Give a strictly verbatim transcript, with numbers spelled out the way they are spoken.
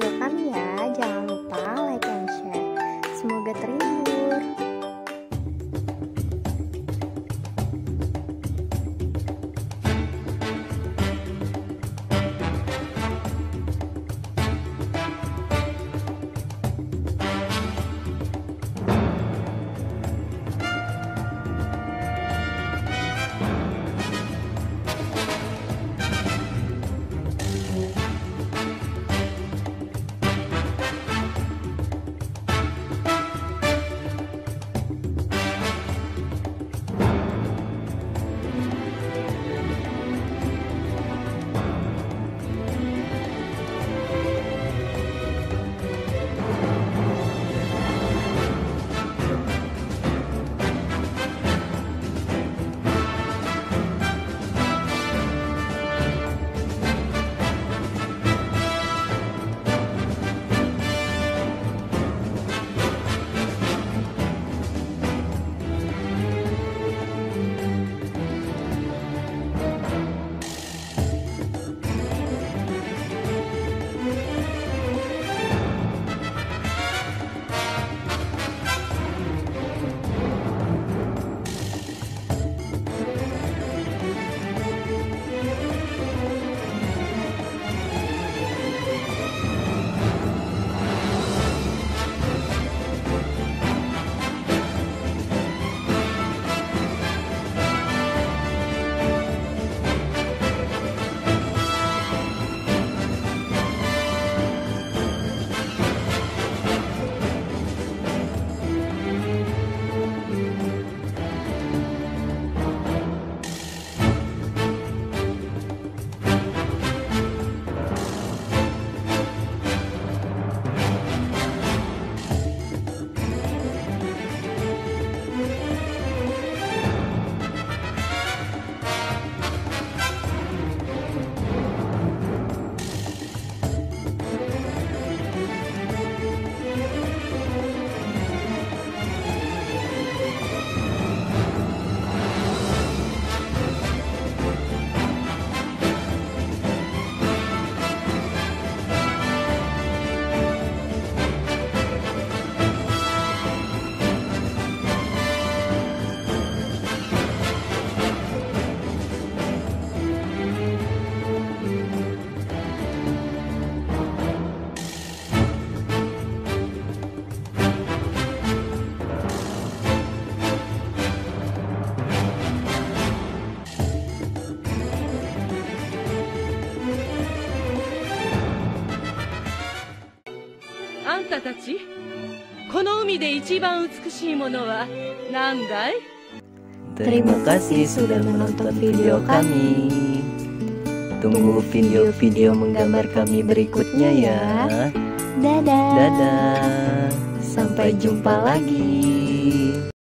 video kami ya. Jangan lupa like and share. Semoga terhibur. Aんたたち、この海で一番美しいものは何だい? Terima kasih sudah menonton video kami. Tunggu video-video menggambar kami berikutnya ya. Dadah. Dadah. Sampai jumpa lagi.